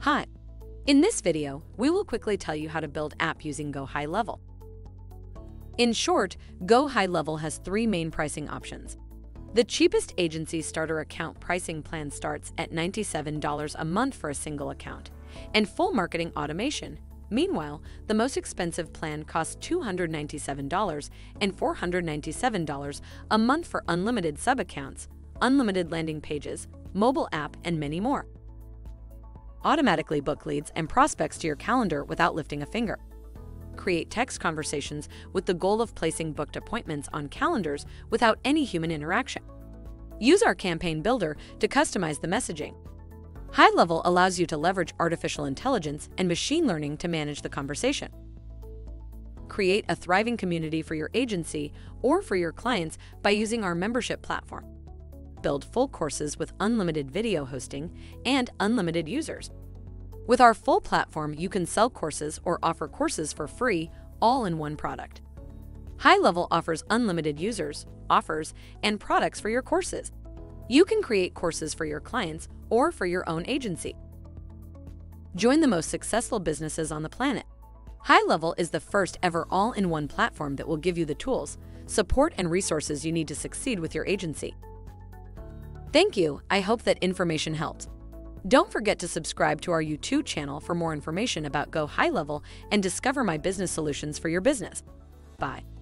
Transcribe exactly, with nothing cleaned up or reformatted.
Hi. In this video, we will quickly tell you how to build app using GoHighLevel. In short, GoHighLevel has three main pricing options. The cheapest agency starter account pricing plan starts at ninety-seven dollars a month for a single account, and full marketing automation. Meanwhile, the most expensive plan costs two hundred ninety-seven dollars and four hundred ninety-seven dollars a month for unlimited sub-accounts, unlimited landing pages, mobile app, and many more. Automatically book leads and prospects to your calendar without lifting a finger. Create text conversations with the goal of placing booked appointments on calendars without any human interaction. Use our campaign builder to customize the messaging. HighLevel allows you to leverage artificial intelligence and machine learning to manage the conversation. Create a thriving community for your agency or for your clients by using our membership platform. Build full courses with unlimited video hosting and unlimited users. With our full platform, you can sell courses or offer courses for free, all in one product. HighLevel offers unlimited users, offers, and products for your courses. You can create courses for your clients or for your own agency. Join the most successful businesses on the planet. HighLevel is the first ever all-in-one platform that will give you the tools, support, and resources you need to succeed with your agency. Thank you. I hope that information helped. Don't forget to subscribe to our YouTube channel for more information about GoHighLevel and discover my business solutions for your business. Bye.